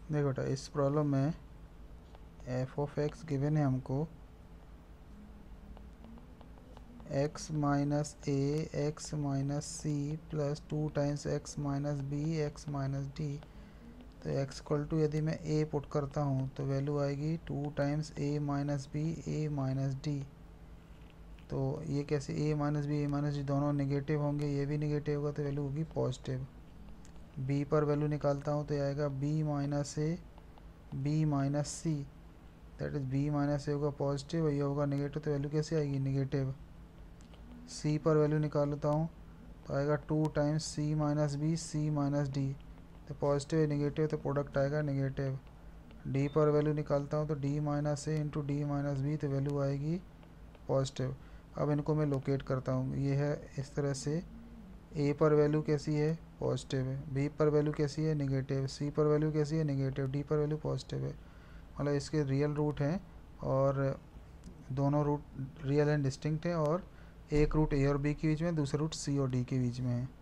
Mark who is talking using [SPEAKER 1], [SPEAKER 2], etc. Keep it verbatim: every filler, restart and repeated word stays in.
[SPEAKER 1] देखो बेटा, इस प्रॉब्लम में एफ ऑफ एक्स गिवन है हमको x minus a x minus c plus two times x minus b x minus d. तो एक्स इक्वल टू यदि मैं ए पुट करता हूँ तो वैल्यू आएगी two times a minus b a minus d. तो ये कैसे, a minus b a minus d दोनों नेगेटिव होंगे, ये भी नेगेटिव होगा तो वैल्यू होगी पॉजिटिव। बी पर वैल्यू निकालता हूँ तो ये आएगा b minus a b minus c, that is b minus a होगा पॉजिटिव और ये होगा नेगेटिव, तो वैल्यू कैसे आएगी नेगेटिव। सी पर वैल्यू निकाल लेता हूँ तो आएगा two times c minus b c minus d, तो पॉजिटिव नेगेटिव तो प्रोडक्ट आएगा नेगेटिव। डी पर वैल्यू निकालता हूँ तो d minus a into d minus b, तो वैल्यू आएगी पॉजिटिव। अब इनको मैं लोकेट करता हूँ, ये है इस तरह से। ए पर वैल्यू कैसी है पॉजिटिव है, बी पर वैल्यू कैसी है नेगेटिव, सी पर वैल्यू कैसी है नेगेटिव, डी पर वैल्यू पॉजिटिव है। मतलब इसके रियल रूट हैं और दोनों रूट रियल एंड डिस्टिंक्ट हैं, और एक रूट ए और बी के बीच में, दूसरा रूट सी और डी के बीच में है।